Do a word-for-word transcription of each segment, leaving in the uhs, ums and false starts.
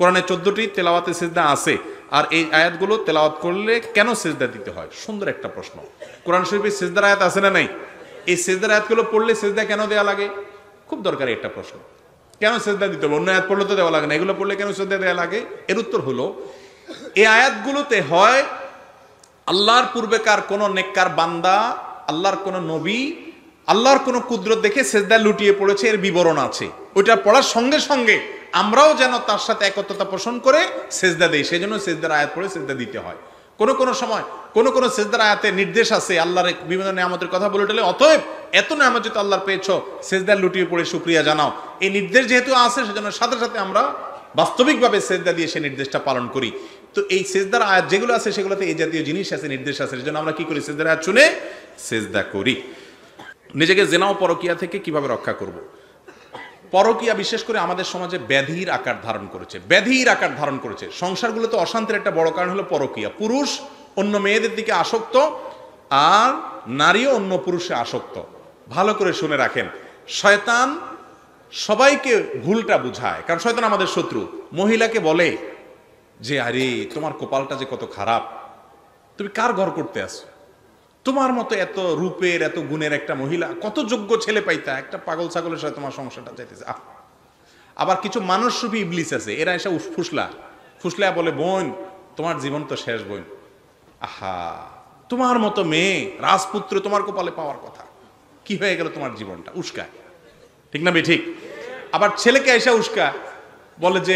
কোরআনে চোদ্দটি তেলাওয়াতে সিজদা আছে, আর এই আয়াতগুলো তেলাওয়াত করলে কেন সিজদা দিতে হয়? সুন্দর একটা প্রশ্ন। কোরআন শরীফে সিজদার আয়াত আছে না নাই? এই সিজদার আয়াতগুলো পড়লে সিজদা কেন দেওয়া লাগে? খুব দরকারি একটা প্রশ্ন। কেন সিজদা দিতে হবে? অন্য আয়াত পড়লে তো দেওয়া লাগে না, এগুলো পড়লে কেন সিজদা দেওয়া লাগে? এর উত্তর হলো, এই আয়াতগুলোতে হয় আল্লাহর পূর্বেকার কোন নেককার বান্দা, আল্লাহর কোন নবী, আল্লাহর কোন কুদরত দেখে সিজদা লুটিয়ে পড়েছে, এর বিবরণ আছে। ওইটা পড়ার সঙ্গে সঙ্গে আমরাও যেন তার সাথে একত্রতা পোষণ করে সিজদা দেই, সেই জন্য সিজদার আয়াত পড়ে সিজদা দিতে হয়। কোনো কোনো সময় কোনো কোনো সিজদার আয়াতে নির্দেশ আছে আল্লাহর বিভিন্ন নিয়ামতের কথা বলে উঠলে, অতএব এত নিয়ামত যেহেতু আল্লাহর পেয়েছো, সিজদা লুটিয়ে পড়ে শুকরিয়া জানাও। এই নির্দেশ যেহেতু আছে, সেজন্য সাথে সাথে আমরা বাস্তবিকভাবে সিজদা দিয়ে সেই নির্দেশটা পালন করি। তো এই সিজদার আয়াত যেগুলো আছে, সেগুলোতে এই জাতীয় জিনিস আছে, নির্দেশ আছে, সেজন্য আমরা কি করি? সিজদার আয়াত শুনে সিজদা করি। নিজেকে জেনা ও পরকিয়া থেকে কিভাবে রক্ষা করব? পরকিয়া বিশেষ করে আমাদের সমাজে ব্যাধির আকার ধারণ করেছে, ব্যাধির আকার ধারণ করেছে। সংসারগুলোতে অশান্তির একটা বড় কারণ হলো পরকিয়া। পুরুষ অন্য মেয়েদের দিকে আসক্ত, আর নারীও অন্য পুরুষে আসক্ত। ভালো করে শুনে রাখেন, শয়তান সবাইকে ভুলটা বুঝায়, কারণ শয়তান আমাদের শত্রু। মহিলাকে বলে যে, আরে তোমার কপালটা যে কত খারাপ, তুমি কার ঘর করতে আসো? তোমার মতো এত রূপের এত গুণের একটা মহিলা, কত যোগ্য ছেলে পাইতা, একটা পাগল ছাগলের সাথে তোমার সংসারটা চাইতেছে। আহ আবার কিছু মানুষরূপী ইবলিস আছে, এরা এসে ফুসলা ফুসলা বলে, বোন তোমার জীবন তো শেষ বোন, আহা তোমার মতো মেয়ে রাজপুত্র তোমার কপালে পাওয়ার কথা, কি হয়ে গেল তোমার জীবনটা? উস্কা, ঠিক না বে ঠিক? আবার ছেলেকে এসে উস্কা বলে যে,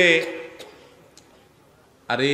আরে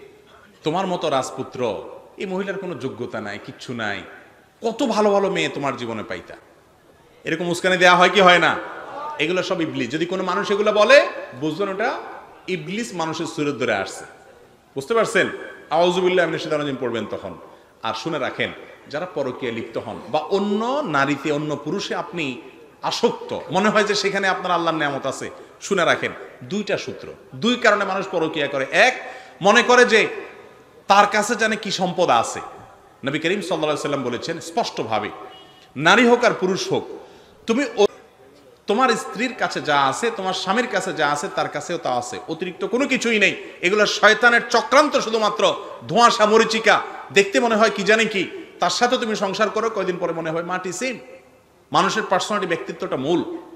তোমার মতো রাজপুত্র, এই মহিলার কোনো যোগ্যতা নাই, কিচ্ছু নাই, কত ভালো ভালো মেয়ে তোমার জীবনে পাইতা। এরকম উস্কানি দেওয়া হয় কি হয় না? এগুলো সব ইবলিস। যদি কোনো মানুষ এগুলো বলে, বুঝবেন ওটা ইবলিস মানুষের সুরত ধরে আসছে। বুঝতে পারছেন? আউযুবিল্লাহি মিনাশ শাইতানির রাজিম পড়বেন তখন। আর শুনে রাখেন, যারা পরকীয়ায় লিপ্ত হন বা অন্য নারীতে অন্য পুরুষে আপনি আসক্ত, মনে হয় যে সেখানে আপনার আল্লাহর নিয়ামত আছে, শুনে রাখেন দুইটা সূত্র, দুই কারণে মানুষ পরকীয়া করে। এক, মনে করে যে তার কাছে জানে কি সম্পদ আছে। নবী করিম সাল্লাল্লাহু আলাইহি সাল্লাম বলেছেন স্পষ্টভাবে, নারী হোক আর পুরুষ হোক, তুমি তোমার স্ত্রীর কাছে যা আছে, তোমার স্বামীর কাছে যা আছে, তার কাছেও তা আছে, অতিরিক্ত কোনো কিছুই নেই। এগুলো শয়তানের চক্রান্ত, শুধুমাত্র ধোঁয়াশা মরিচিকা। দেখতে মনে হয় কি জানি কি, তার সাথে তুমি সংসার করো, কয়দিন পরে মনে হয় মাটি সেম। মানুষের পার্সোনালিটি, ব্যক্তিত্বটা মূল।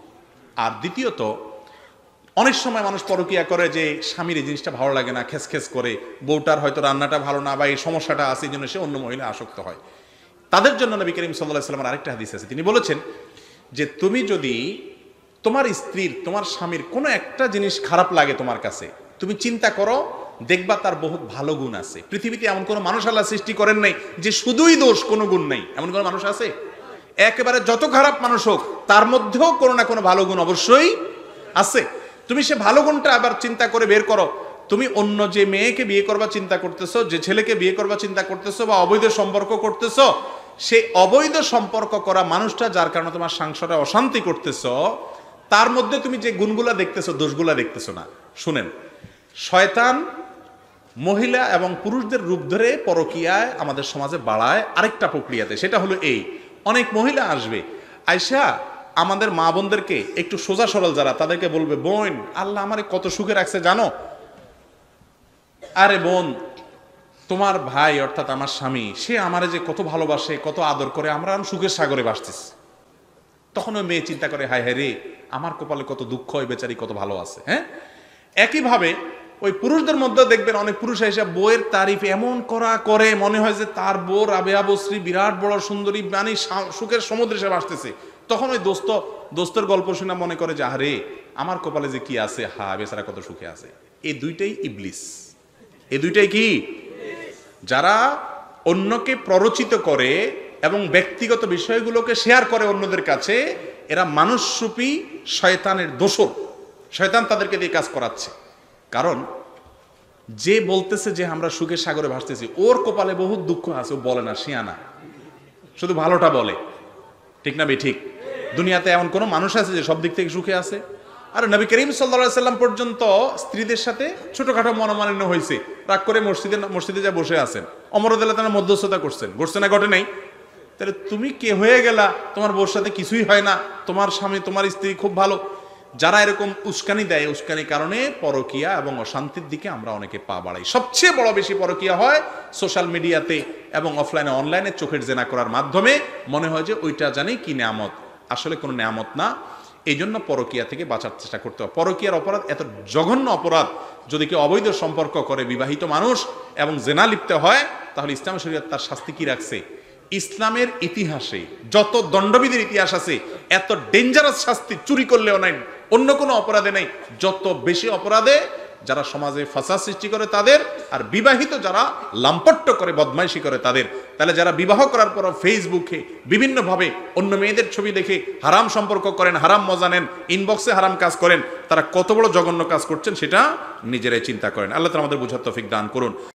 আর দ্বিতীয়ত, অনেক সময় মানুষ পরকীয়া করে যে স্বামীর এই জিনিসটা ভালো লাগে না, খেস খেস করে, বউটার হয়তো রান্নাটা ভালো না, বা এই সমস্যাটা আছে, এই জন্য সে অন্য মহিলা আসক্ত হয়। তাদের জন্য নবী করিম সাল্লাল্লাহু আলাইহি সাল্লামের আরেকটা হাদিস আছে, তিনি বলেছেন যে তুমি যদি তোমার স্ত্রীর, তোমার স্বামীর কোনো একটা জিনিস খারাপ লাগে তোমার কাছে, তুমি চিন্তা করো, দেখবা তার বহুত ভালো গুণ আছে। পৃথিবীতে এমন কোনো মানুষ আল্লাহ সৃষ্টি করেন নাই যে শুধুই দোষ, কোনো গুণ নাই। এমন কোনো মানুষ আছে? একেবারে যত খারাপ মানুষ হোক, তার মধ্যেও কোনো না কোনো ভালো গুণ অবশ্যই আছে। তুমি সে ভালো গুণটা আবার চিন্তা করে বের করো। তুমি অন্য যে মেয়েকে বিয়ে করবা চিন্তা করতেছো, যে ছেলেকে বিয়ে করবা চিন্তা করতেছো, বা অবৈধ সম্পর্ক করতেছো, সেই অবৈধ সম্পর্ক করা মানুষটা যার কারণে তোমার সংসারে অশান্তি করতেছো, তার মধ্যে তুমি যে গুণগুলা দেখতেছো, দোষগুলা দেখতেছো না। শুনেন, শয়তান মহিলা এবং পুরুষদের রূপ ধরে পরকীয়ায় আমাদের সমাজে বাড়ায় আরেকটা প্রক্রিয়াতে। সেটা হলো এই, অনেক মহিলা আসবে, আয়সা আমাদের মা বোনদেরকে, একটু সোজা সরল যারা, তাদেরকে বলবে, বোন আল্লাহ আমারে কত সুখে রাখছে জানো? আরে বোন, তোমার ভাই অর্থাৎ আমার স্বামী, সে আমারে যে কত ভালোবাসে, কত আদর করে, আমরা সুখের সাগরে ভাসতেছি। তখন ওই মেয়ে চিন্তা করে, হায় হায় রে, আমার কপালে কত দুঃখ, ওই বেচারি কত ভালো আছে। হ্যাঁ, একইভাবে ওই পুরুষদের মধ্যে দেখবেন অনেক পুরুষ এসে বউয়ের তারিফ এমন করা করে, মনে হয় যে তার বউ রাবেয়া বসরি বিরাট বড় সুন্দরী, মানে সুখের সমুদ্রে সে ভাসতেছে। তখন ওই দোস্ত দোস্তের গল্প শুনে মনে করে যে, আরে আমার কপালে যে কি আছে, হা বেচারা কত সুখে আছে। এই দুইটাই ইবলিস। এই দুইটাই কি? যারা অন্যকে প্ররোচিত করে এবং ব্যক্তিগত বিষয়গুলোকে শেয়ার করে অন্যদের কাছে, এরা মানুষরূপী শয়তানের দোসর। শয়তান তাদেরকে দিয়ে কাজ করাচ্ছে। কারণ যে বলতেছে যে আমরা সুখের সাগরে ভাসতেছি, ওর কপালে বহুত দুঃখ আছে, ও বলে না, শিয়ানা, শুধু ভালোটা বলে। ঠিক না বে ঠিক? দুনিয়াতে এমন কোন মানুষ আছে যে সব দিক থেকে সুখে আছে? আর নবী করিম সাল্লাল্লাহু আলাইহি সাল্লাম পর্যন্ত স্ত্রীদের সাথে ছোটখাটো মনোমালিন্য হয়েছে, রাগ করে মসজিদে মসজিদে যা বসে আছেন, ওমর রাদিয়াল্লাহু তাআলা মধ্যস্থতা করছেন, ঘটছে না ঘটে নাই? তাহলে তুমি কে হয়ে গেলা, তোমার বউর সাথে কিছুই হয় না, তোমার স্বামী তোমার স্ত্রী খুব ভালো। যারা এরকম উস্কানি দেয়, উস্কানির কারণে পরকিয়া এবং অশান্তির দিকে আমরা অনেকে পা বাড়াই। সবচেয়ে বড় বেশি পরকিয়া হয় সোশ্যাল মিডিয়াতে এবং অফলাইনে অনলাইনে চোখের জেনা করার মাধ্যমে। মনে হয় যে ওইটা জানি কি নেয়ামত, আসলে কোনো নেয়ামত না। এই জন্য পরকিয়া থেকে বাঁচার চেষ্টা করতে হবে। পরকিয়ার অপরাধ এত জঘন্য অপরাধ, যদি কেউ অবৈধ সম্পর্ক করে বিবাহিত মানুষ এবং জেনা লিপ্ত হয়, তাহলে ইসলাম শরীয়ত তার শাস্তি কি রাখছে? ইসলামের ইতিহাসে যত দণ্ডবিধির ইতিহাস আছে, এত ডেঞ্জারাস শাস্তি চুরি করলেও নাই, অন্য কোনো অপরাধে নেই। যত বেশি অপরাধে যারা সমাজে ফাসাদ সৃষ্টি করে তাদের, আর বিবাহিত যারা লাম্পট্য করে বদমাইশি করে তাদের। তাহলে যারা বিবাহ করার পর ফেসবুকে বিভিন্নভাবে অন্য মেয়েদের ছবি দেখে হারাম সম্পর্ক করেন, হারাম মজা নেন, ইনবক্সে হারাম কাজ করেন, তারা কত বড় জঘন্য কাজ করছেন সেটা নিজেরাই চিন্তা করেন। আল্লাহ তাআলা আমাদের বুঝার তৌফিক দান করুন।